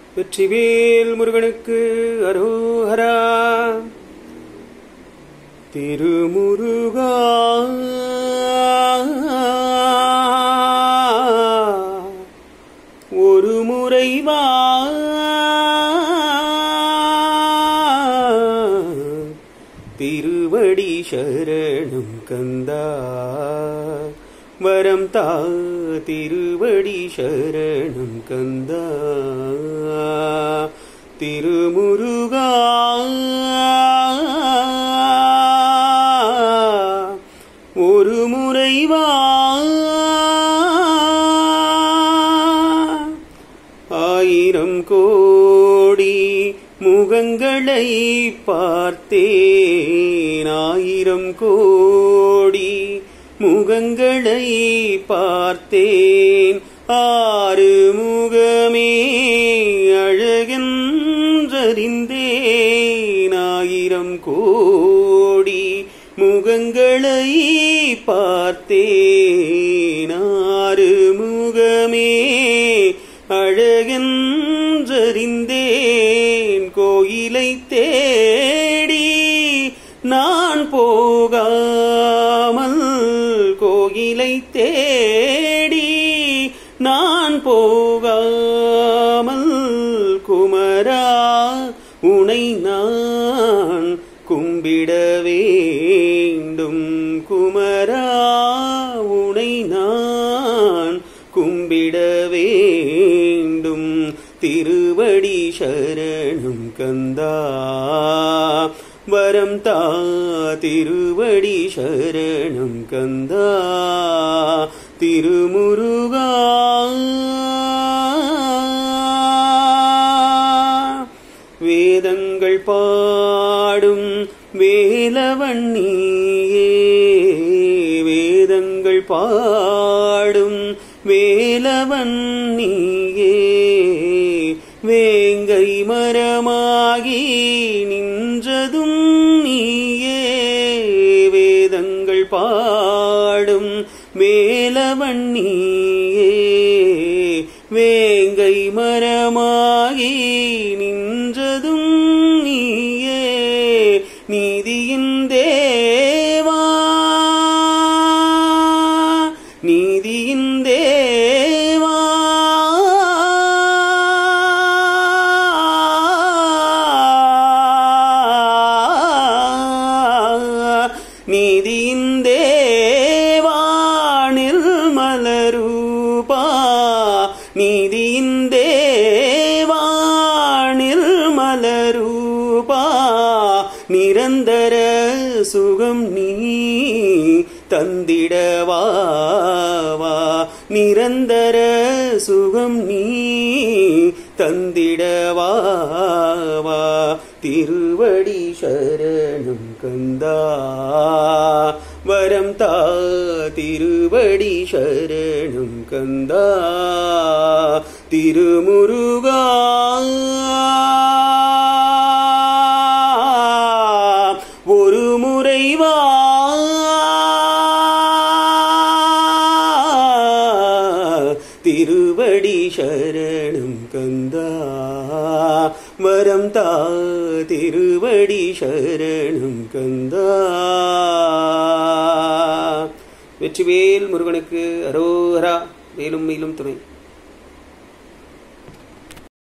வெற்றிவேல் முருகனுக்கு அரோஹரா. திருமுருகா ஒரு முறை வா, திருவடி சரணம் கந்தா வரம் தா, திருவடி சரணம் கந்தா. திருமுருகா ஒரு முறை வா, ஆயிரம் கோடி முகங்களை பார்த்தேன், ஆயிரம் கோடி முகங்களை பார்த்தேன், ஆறு முகமே அழகென்றறிந்தேன், ஆயிரம் கோடி முகங்களை பார்த்தேன், ஆறு முகமே அழகென்றறிந்தேன். கோயிலை தேடி நான் போகாமல், கோயிலை தேடி நான் போகாமல், குமரா உனை நான் கும்பிட வேண்டும், குமரா உனை நான் கும்பிட வேண்டும். திருவடி சரணம் கந்தா வரம் தா, திருவடி சரணம் கந்தா. திருமுருகா வேதங்கள் பாடும் வேலவன் நீயே, வேதங்கள் பாடும் வேலவன் நீயே, வேங்கை மரமாகி நின்றதும் நீயே, வேதங்கள் பாடும் வேலவன் நீயே, வேங்கை மரமாகி நின்றதும் நீயே. நீதியின் தேவா, நீதியின் தேவா, நீதியின் தேவா நிர்மலரூபா, நீதியின் தேவா நிர்மலரூபா, நிரந்தர சுகம் நீ தந்திடவா, நிரந்தர சுகம் நீ தந்திடவா. திருவடி சரணம் கந்தா வரம் தா, திருவடி சரணம் கந்தா. திருமுருகா ஒரு முறை வா, திருவடி சரணம் கந்தா வரம் தா, திருவடி சரணம் கந்தா. வெற்றிவேல் முருகனுக்கு அரோஹரா. மேலும் மேலும் துணை.